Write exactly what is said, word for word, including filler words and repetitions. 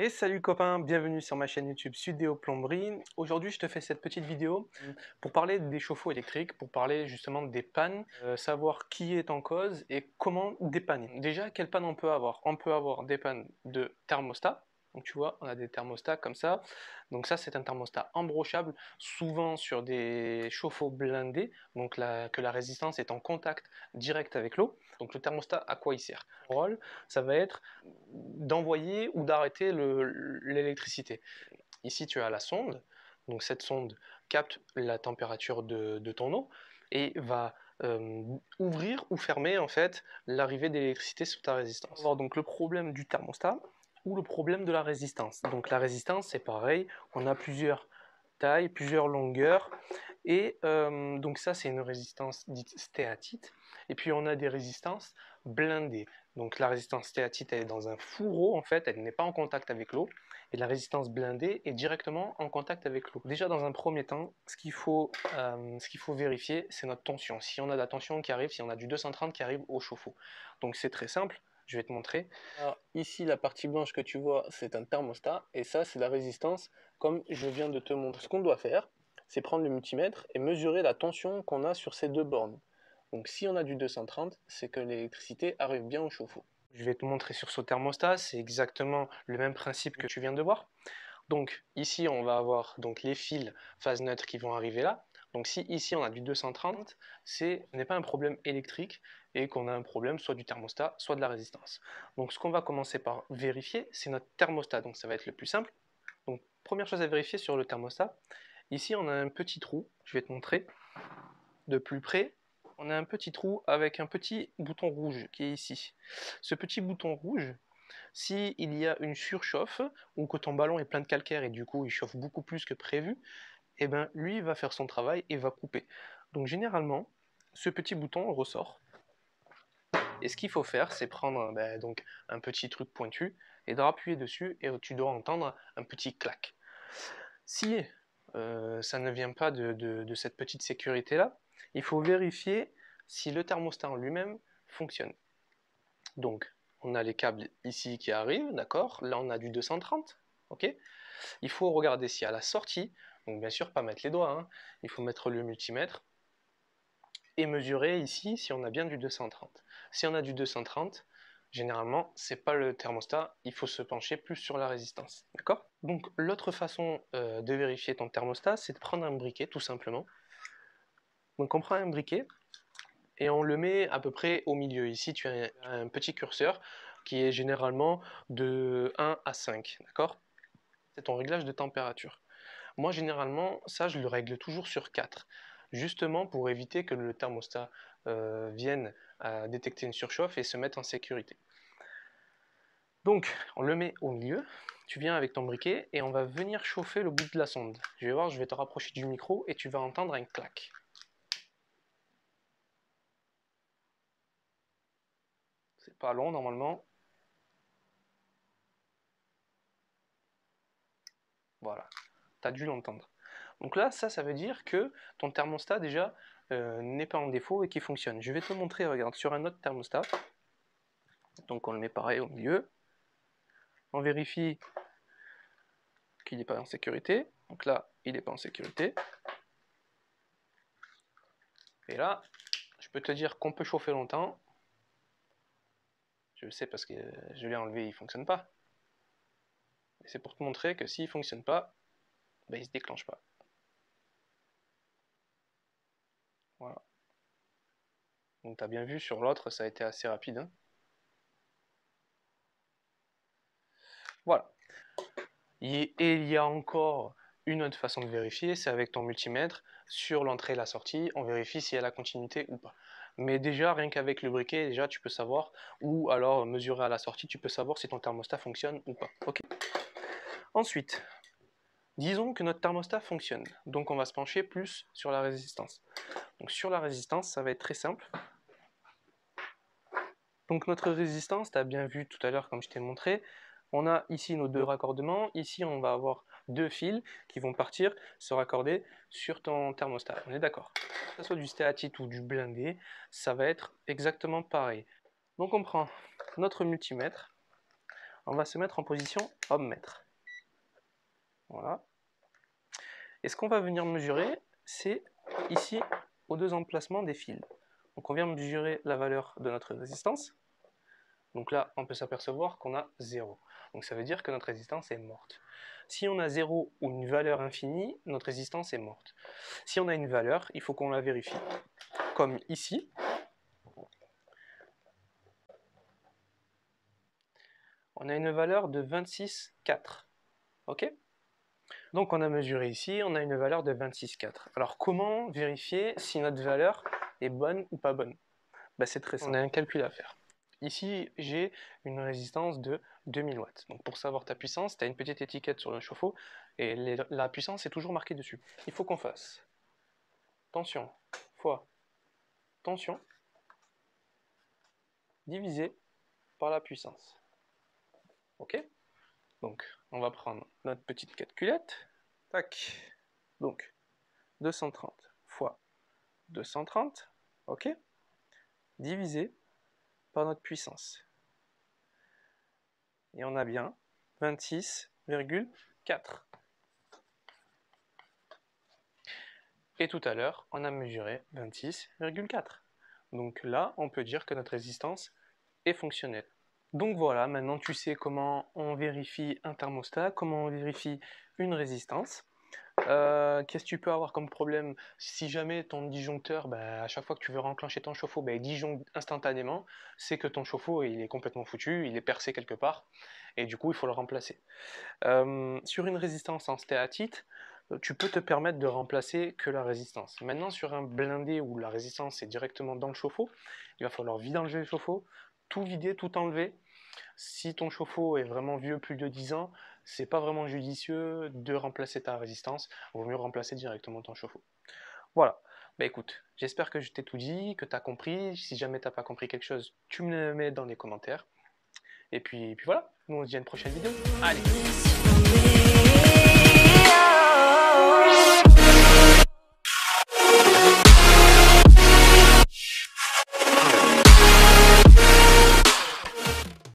Et salut copains, bienvenue sur ma chaîne YouTube Sudéo Plomberie. Aujourd'hui je te fais cette petite vidéo pour parler des chauffe-eau électriques, pour parler justement des pannes, euh, savoir qui est en cause et comment dépanner. Déjà, quelles pannes on peut avoir? On peut avoir des pannes de thermostat. Donc tu vois, on a des thermostats comme ça. Donc ça c'est un thermostat embrochable, souvent sur des chauffe-eau blindés, donc la, que la résistance est en contact direct avec l'eau. Donc le thermostat, à quoi il sert? Son rôle, ça va être d'envoyer ou d'arrêter l'électricité. Ici tu as la sonde, donc cette sonde capte la température de, de ton eau et va euh, ouvrir ou fermer en fait l'arrivée d'électricité sur ta résistance. On va voir donc le problème du thermostat ou le problème de la résistance. Donc la résistance c'est pareil, on a plusieurs tailles, plusieurs longueurs et euh, donc ça c'est une résistance dite stéatite et puis on a des résistances blindées. Donc la résistance stéatite elle est dans un fourreau en fait, elle n'est pas en contact avec l'eau et la résistance blindée est directement en contact avec l'eau. Déjà dans un premier temps, ce qu'il faut, euh, ce qu'il faut vérifier c'est notre tension. Si on a de la tension qui arrive, si on a du deux cent trente qui arrive au chauffe-eau. Donc c'est très simple. Je vais te montrer. Alors, ici, la partie blanche que tu vois, c'est un thermostat, et ça, c'est la résistance, comme je viens de te montrer. Ce qu'on doit faire, c'est prendre le multimètre et mesurer la tension qu'on a sur ces deux bornes. Donc, si on a du deux cent trente, c'est que l'électricité arrive bien au chauffe-eau. Je vais te montrer sur ce thermostat, c'est exactement le même principe que tu viens de voir. Donc, ici, on va avoir donc, les fils phase neutre qui vont arriver là. Donc si ici on a du deux cent trente, ce n'est pas un problème électrique et qu'on a un problème soit du thermostat, soit de la résistance. Donc ce qu'on va commencer par vérifier, c'est notre thermostat. Donc ça va être le plus simple. Donc première chose à vérifier sur le thermostat, ici on a un petit trou, je vais te montrer de plus près. On a un petit trou avec un petit bouton rouge qui est ici. Ce petit bouton rouge, s'il y a une surchauffe ou que ton ballon est plein de calcaire et du coup il chauffe beaucoup plus que prévu, et eh ben lui va faire son travail et va couper. Donc généralement, ce petit bouton ressort. Et ce qu'il faut faire, c'est prendre ben, donc, un petit truc pointu et de rappuyer dessus et tu dois entendre un petit clac. Si euh, ça ne vient pas de, de, de cette petite sécurité-là, il faut vérifier si le thermostat en lui-même fonctionne. Donc, on a les câbles ici qui arrivent, d'accord? Là, on a du deux cent trente, ok? Il faut regarder si à la sortie, donc bien sûr pas mettre les doigts, hein, il faut mettre le multimètre et mesurer ici si on a bien du deux cent trente. Si on a du deux cent trente, généralement c'est pas le thermostat, il faut se pencher plus sur la résistance, d'accord? Donc l'autre façon euh, de vérifier ton thermostat, c'est de prendre un briquet tout simplement. Donc on prend un briquet et on le met à peu près au milieu. Ici tu as un petit curseur qui est généralement de un à cinq, d'accord? C'est ton réglage de température. Moi, généralement, ça, je le règle toujours sur quatre, justement pour éviter que le thermostat euh, vienne à détecter une surchauffe et se mette en sécurité. Donc, on le met au milieu, tu viens avec ton briquet et on va venir chauffer le bout de la sonde. Je vais voir, je vais te rapprocher du micro et tu vas entendre un clac. C'est pas long normalement. Voilà, tu as dû l'entendre. Donc là, ça, ça veut dire que ton thermostat déjà euh, n'est pas en défaut et qu'il fonctionne. Je vais te montrer, regarde, sur un autre thermostat. Donc on le met pareil au milieu. On vérifie qu'il n'est pas en sécurité. Donc là, il n'est pas en sécurité. Et là, je peux te dire qu'on peut chauffer longtemps. Je le sais parce que je l'ai enlevé, il ne fonctionne pas. Et c'est pour te montrer que s'il ne fonctionne pas, ben, il ne se déclenche pas. Voilà. Donc tu as bien vu sur l'autre, ça a été assez rapide. Hein. Voilà. Et il y a encore une autre façon de vérifier, c'est avec ton multimètre, sur l'entrée et la sortie, on vérifie s'il y a la continuité ou pas. Mais déjà, rien qu'avec le briquet, déjà tu peux savoir, ou alors mesurer à la sortie, tu peux savoir si ton thermostat fonctionne ou pas. Ok. Ensuite, disons que notre thermostat fonctionne, donc on va se pencher plus sur la résistance. Donc sur la résistance, ça va être très simple. Donc notre résistance, tu as bien vu tout à l'heure comme je t'ai montré, on a ici nos deux raccordements, ici on va avoir deux fils qui vont partir se raccorder sur ton thermostat, on est d'accord? Que ce soit du stéatite ou du blindé, ça va être exactement pareil. Donc on prend notre multimètre, On va se mettre en position ohm-mètre. Voilà. Et ce qu'on va venir mesurer, c'est ici, aux deux emplacements des fils. Donc on vient mesurer la valeur de notre résistance. Donc là, on peut s'apercevoir qu'on a zéro. Donc ça veut dire que notre résistance est morte. Si on a zéro ou une valeur infinie, notre résistance est morte. Si on a une valeur, il faut qu'on la vérifie. Comme ici. On a une valeur de vingt-six virgule quatre. Ok ? Donc on a mesuré ici, on a une valeur de vingt-six virgule quatre. Alors comment vérifier si notre valeur est bonne ou pas bonne? Ben, c'est très simple, on a un calcul à faire. Ici, j'ai une résistance de deux mille watts. Donc pour savoir ta puissance, tu as une petite étiquette sur le chauffe-eau et les, la puissance est toujours marquée dessus. Il faut qu'on fasse tension fois tension divisé par la puissance. Ok? Donc on va prendre notre petite calculette. Tac. Donc deux cent trente fois deux cent trente, ok, divisé par notre puissance. Et on a bien vingt-six virgule quatre. Et tout à l'heure, on a mesuré vingt-six virgule quatre. Donc là, on peut dire que notre résistance est fonctionnelle. Donc voilà, maintenant tu sais comment on vérifie un thermostat, comment on vérifie une résistance. Euh, Qu'est-ce que tu peux avoir comme problème si jamais ton disjoncteur, bah, à chaque fois que tu veux enclencher ton chauffe-eau, bah, il disjoncte instantanément, c'est que ton chauffe-eau il est complètement foutu, il est percé quelque part, et du coup il faut le remplacer. Euh, sur une résistance en stéatite, tu peux te permettre de remplacer que la résistance. Maintenant sur un blindé où la résistance est directement dans le chauffe-eau, il va falloir vidanger le chauffe-eau, tout vider, tout enlever. Si ton chauffe-eau est vraiment vieux, plus de dix ans, c'est pas vraiment judicieux de remplacer ta résistance. Il vaut mieux remplacer directement ton chauffe-eau. Voilà. Bah écoute, j'espère que je t'ai tout dit, que tu as compris. Si jamais tu n'as pas compris quelque chose, tu me le mets dans les commentaires. Et puis, et puis voilà, nous on se dit à une prochaine vidéo. Allez!